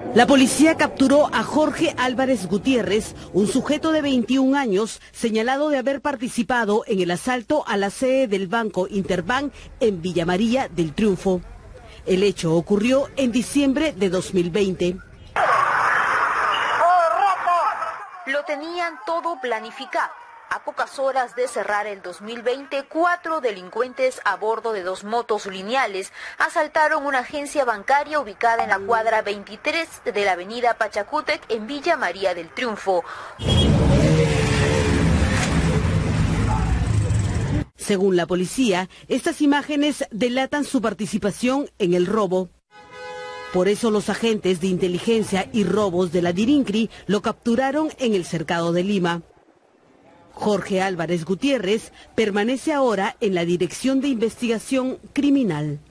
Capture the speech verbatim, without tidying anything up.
La policía capturó a Jorge Álvarez Gutiérrez, un sujeto de veintiún años, señalado de haber participado en el asalto a la sede del Banco Interbank en Villa María del Triunfo. El hecho ocurrió en diciembre de dos mil veinte. Lo tenían todo planificado. A pocas horas de cerrar el dos mil veinte, cuatro delincuentes a bordo de dos motos lineales asaltaron una agencia bancaria ubicada en la cuadra veintitrés de la avenida Pachacútec en Villa María del Triunfo. Según la policía, estas imágenes delatan su participación en el robo. Por eso los agentes de inteligencia y robos de la DIRINCRI lo capturaron en el cercado de Lima. Jorge Álvarez Gutiérrez permanece ahora en la Dirección de Investigación Criminal.